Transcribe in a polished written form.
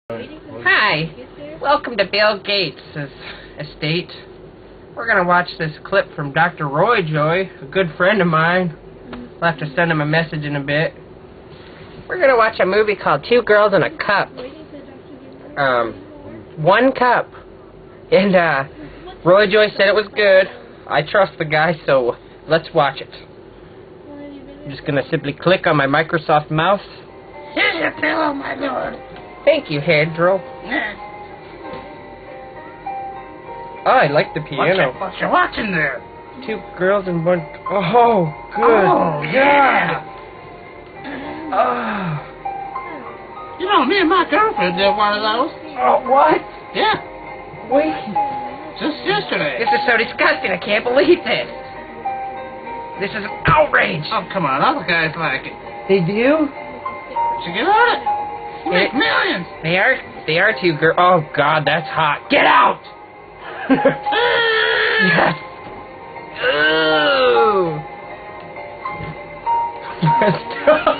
Hi, welcome to Bill Gates' estate. We're going to watch this clip from Dr. Roy Joy, a good friend of mine. We'll have to send him a message in a bit. We're going to watch a movie called Two Girls in a Cup. One cup. And Roy Joy said it was good. I trust the guy, so let's watch it. I'm just going to simply click on my Microsoft mouse. Here's your pillow, my lord. Thank you, Hedro. Oh, I like the piano. What you watching there? Two girls and one... Oh, good. Oh, yeah. Oh. You know, me and my girlfriend did one of those. Oh, what? Yeah. Wait. Just yesterday. This is so disgusting. I can't believe this. This is an outrage. Oh, come on. Other guys like it. They do? You get on it. You make millions. They are two girls. Oh, God, that's hot. Get out! Yes. Ooh. Stop.